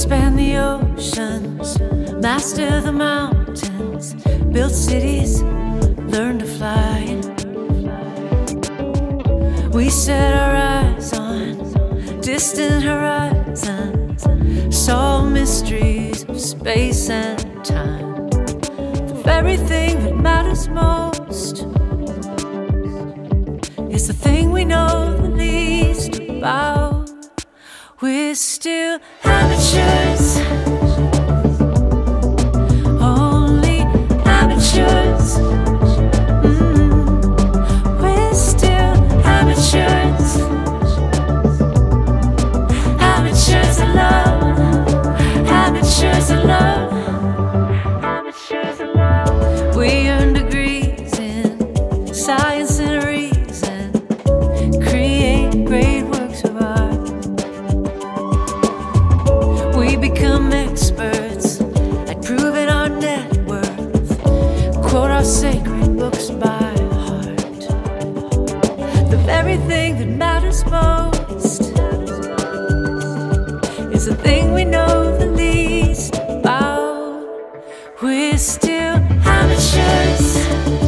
spanned the oceans, mastered the mountains, built cities, learned to fly. We set our eyes on distant horizons, saw mysteries of space and time. The very thing that matters most is the thing we know the least about. We're still amateurs, only amateurs. We're still amateurs, amateurs in love, amateurs in love, amateurs in love. We earn degrees in science and reason, create great works of art. We become experts at proving our net worth, quote our sacred books by heart. The very thing that matters most is the thing we know the least about. We're still amateurs.